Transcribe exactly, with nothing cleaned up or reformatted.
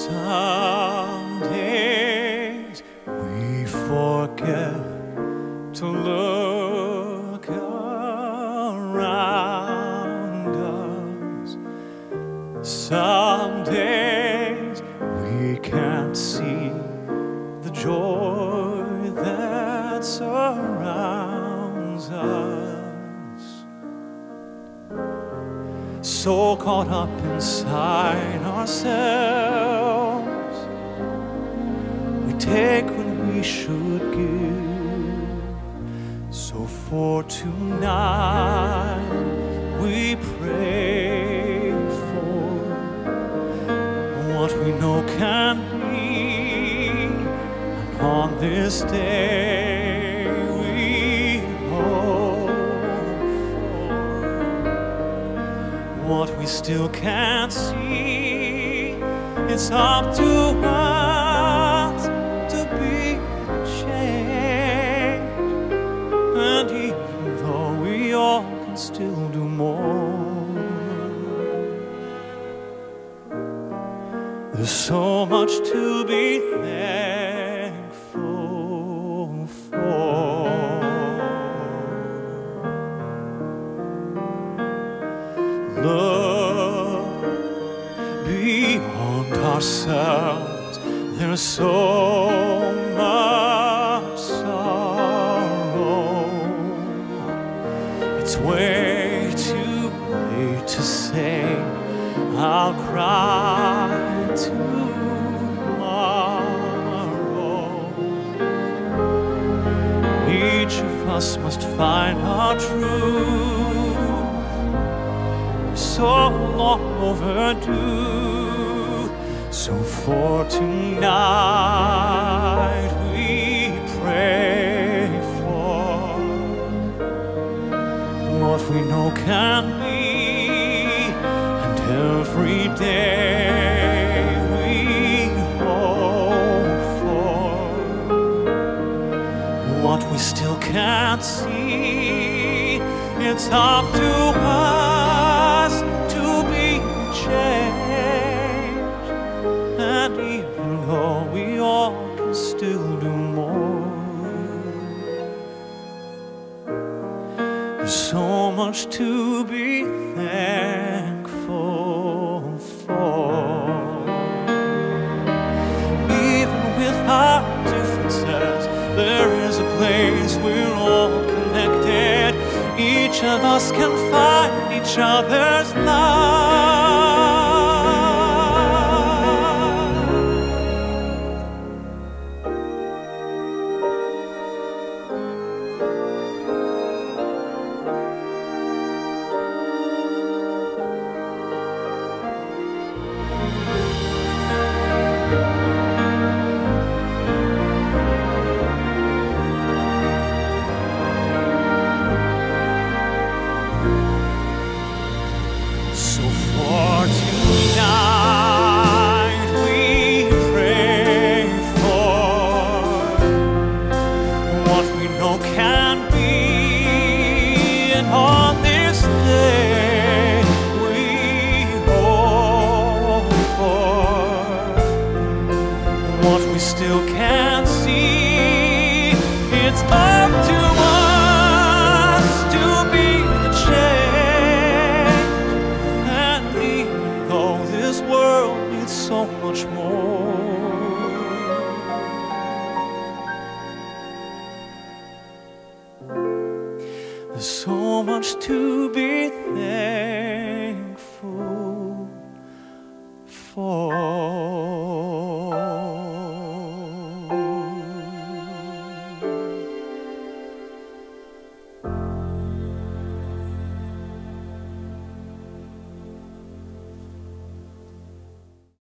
Some days we forget to look around us. Some days we can't see the joy that surrounds us. So caught up inside ourselves, we take when we should give. So for tonight we pray for what we know can be, and on this day we hope for what we still can't see. It's up to us to be changed, and even though we all can still do more, there's so much to be thankful for. Look beyond ourselves, there's so much sorrow. It's way too late to say I'll cry tomorrow. Each of us must find our truth, so long overdue. So for tonight we pray for what we know can be, and every day we hope for what we still can't see. It's up to us to be changed, and even though we all can still do more, there's so much to be thankful for. Even with our differences, there is a place we're all connected. Each of us can find each other's love. So for tonight we pray for what we know can be, and on this day we hope for what we still can't see. It's up to us to be the change, this world needs so much more. There's so much to be thankful